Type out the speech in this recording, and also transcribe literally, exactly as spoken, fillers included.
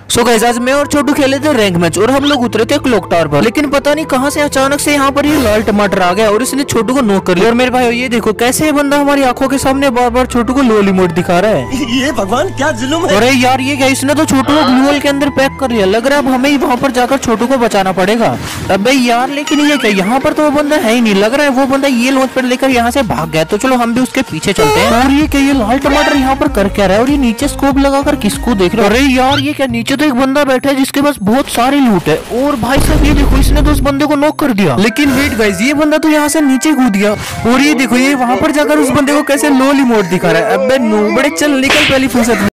So guys आज मैं और छोटू खेले थे रैंक मैच और हम लोग उतरे थे क्लॉक टावर पर, लेकिन पता नहीं कहां से अचानक से यहाँ पर ये लाल टमाटर आ गया और इसने छोटू को नॉक कर लिया। और मेरे भाई ये देखो कैसे ये बंदा हमारी आंखों के सामने बार बार छोटू को लो इमोट दिखा रहा है। ये भगवान क्या जुल्म है। अरे यार ये क्या, इसने तो छोटू को ग्लू वॉल के अंदर पैक कर लिया। लग रहा है अब हमें ही वहाँ पर जाकर छोटू को बचाना पड़ेगा। अबे यार लेकिन ये क्या, यहाँ पर तो वो बंदा है ही नहीं। लग रहा है वो बंदा ये लॉन्च पैड लेकर यहाँ से भाग गया। तो चलो हम भी उसके पीछे चलते हैं। और ये क्या, ये लाल टमाटर यहाँ पर कर क्या रहा है और ये नीचे स्कोप लगाकर किसको देख रहा है। अरे यार ये क्या, नीचे तो एक बंदा बैठा है जिसके पास बहुत सारी लूट है। और भाई साहब ये देखो इसने तो उस बंदे को नॉक कर दिया। लेकिन वेट गाइस, ये बंदा तो यहाँ से नीचे कूद गया। और ये देखो ये वहाँ पर जाकर उस बंदे को कैसे लो इमोट दिखा रहा है। अबे नो बड़े, चल निकल पहली फुर्सत में।